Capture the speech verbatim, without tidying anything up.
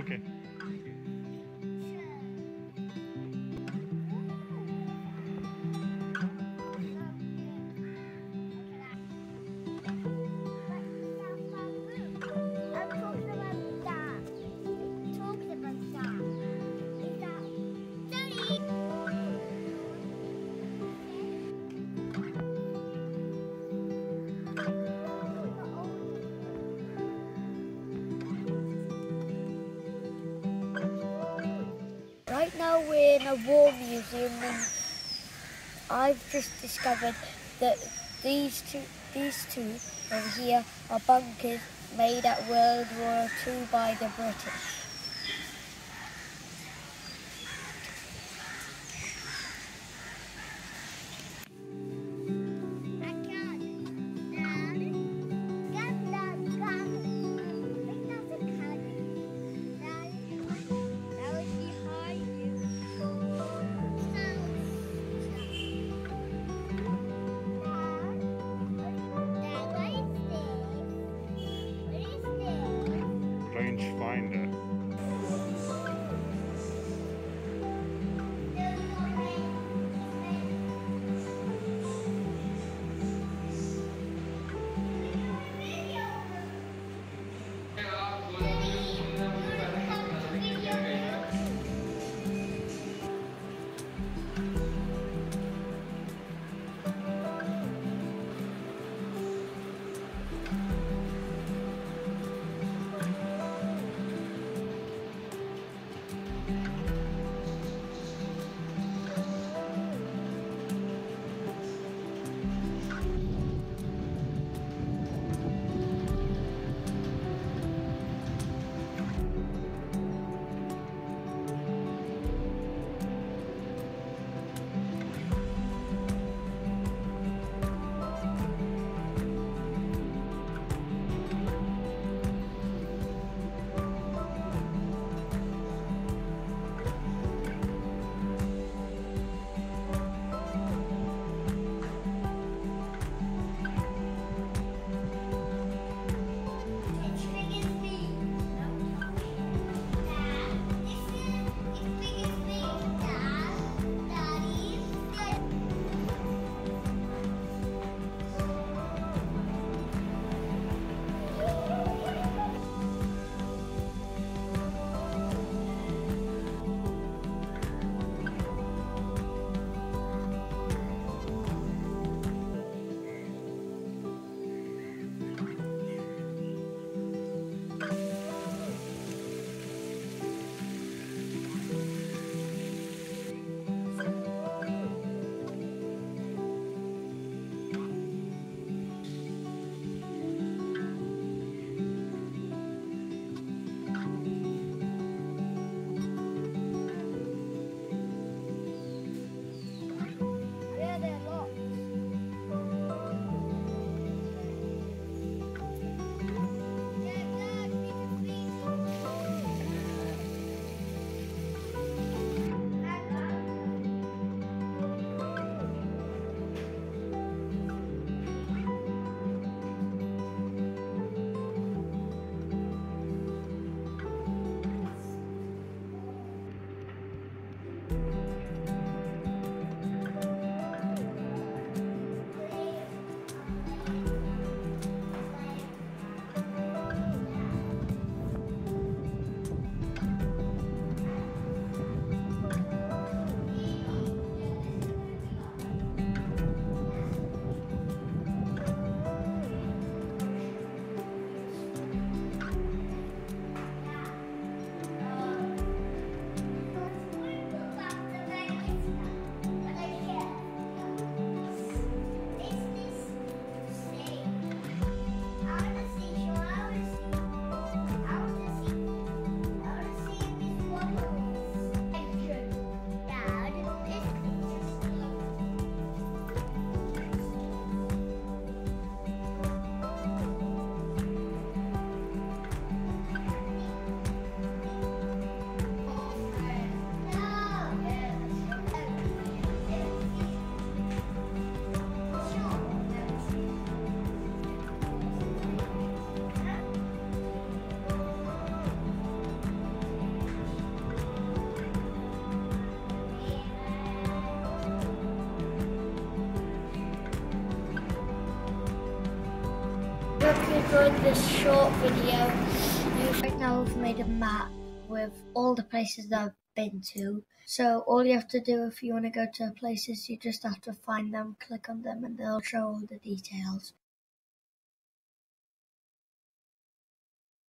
Okay. Right now we're in a war museum, and I've just discovered that these two, these two over here are bunkers made at World War Two by the British. Range finder. hope you enjoyed this short video. Right now I've made a map with all the places that I've been to. So all you have to do if you want to go to places, you just have to find them, click on them, and they'll show all the details.